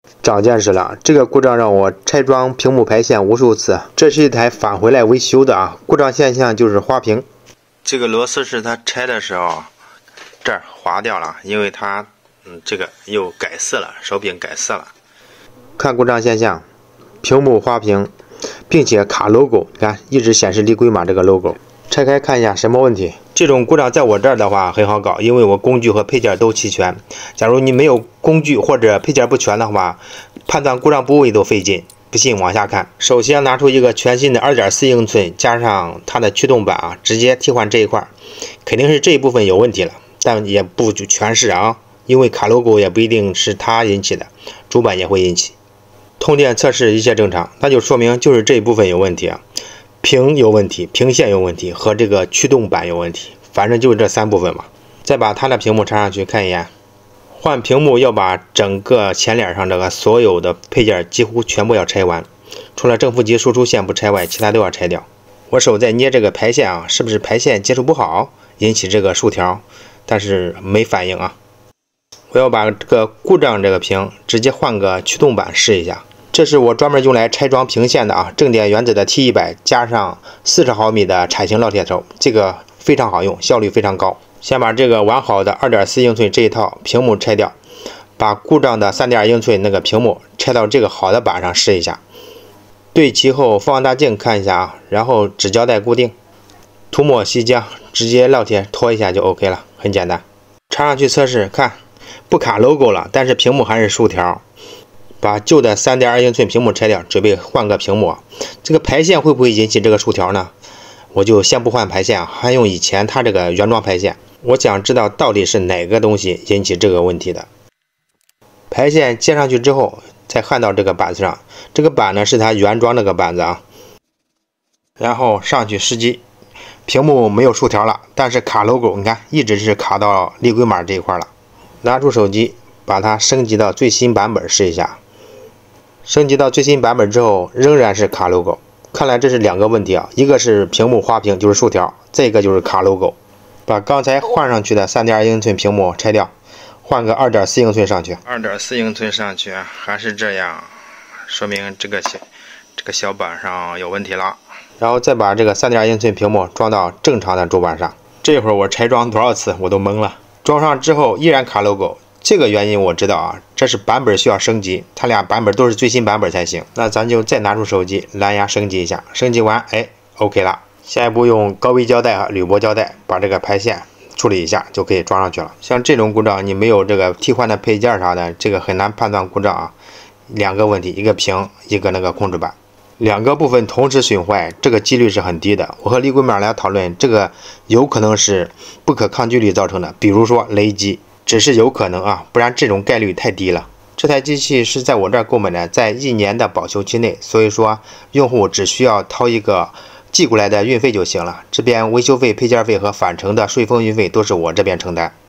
长见识了，这个故障让我拆装屏幕排线无数次。这是一台返回来维修的啊，故障现象就是花屏。这个螺丝是它拆的时候这儿划掉了，因为它这个又改色了，手柄改色了。看故障现象，屏幕花屏，并且卡 logo， 你看一直显示离轨码这个 logo。拆开看一下什么问题。这种故障在我这儿的话很好搞，因为我工具和配件都齐全。假如你没有工具或者配件不全的话，判断故障部位都费劲。不信往下看。首先拿出一个全新的 2.4 英寸，加上它的驱动板啊，直接替换这一块，肯定是这一部分有问题了，但也不全是啊，因为卡 logo 也不一定是它引起的，主板也会引起。通电测试一切正常，那就说明就是这一部分有问题啊。屏有问题，屏线有问题，和这个驱动板有问题，反正就是这3部分嘛。再把它的屏幕插上去看一眼。换屏幕要把整个前脸上这个所有的配件几乎全部要拆完，除了正负极输出线不拆外，其他都要拆掉。我手在捏这个排线啊，是不是排线接触不好引起这个竖条，但是没反应啊。我要把这个故障这个屏直接换个驱动板试一下。这是我专门用来拆装屏线的啊，正点原子的 T100 加上40毫米的铲形烙铁头，这个非常好用，效率非常高。先把这个完好的 2.4 英寸这一套屏幕拆掉，把故障的 3.2 英寸那个屏幕拆到这个好的板上试一下，对齐后放大镜看一下啊，然后纸胶带固定，涂抹锡浆，直接烙铁拖一下就 OK 了，很简单。插上去测试看，不卡 logo 了，但是屏幕还是竖条。把旧的 3.2 英寸屏幕拆掉，准备换个屏幕。这个排线会不会引起这个竖条呢？我就先不换排线，还用以前它这个原装排线。我想知道到底是哪个东西引起这个问题的。排线接上去之后，再焊到这个板子上。这个板呢是它原装那个板子啊。然后上去试机，屏幕没有竖条了，但是卡 logo， 你看一直是卡到离轨码这一块了。拿出手机，把它升级到最新版本试一下。升级到最新版本之后，仍然是卡 logo， 看来这是2个问题啊，一个是屏幕花屏，就是竖条，再一个就是卡 logo。把刚才换上去的 3.2 英寸屏幕拆掉，换个 2.4 英寸上去。2.4 英寸上去还是这样，说明这个小板上有问题了。然后再把这个 3.2 英寸屏幕装到正常的主板上。这会儿我拆装多少次我都懵了。装上之后依然卡 logo。这个原因我知道啊，这是版本需要升级，它俩版本都是最新版本才行。那咱就再拿出手机蓝牙升级一下，升级完OK 了。下一步用高微胶带和铝箔胶带把这个排线处理一下就可以装上去了。像这种故障你没有这个替换的配件啥的，这个很难判断故障啊。2个问题，一个屏，一个那个控制板，2个部分同时损坏，这个几率是很低的。我和离轨码来讨论，这个有可能是不可抗拒力造成的，比如说雷击。只是有可能啊，不然这种概率太低了。这台机器是在我这儿购买的，在1年的保修期内，所以说用户只需要掏一个寄过来的运费就行了。这边维修费、配件费和返程的顺丰运费都是我这边承担。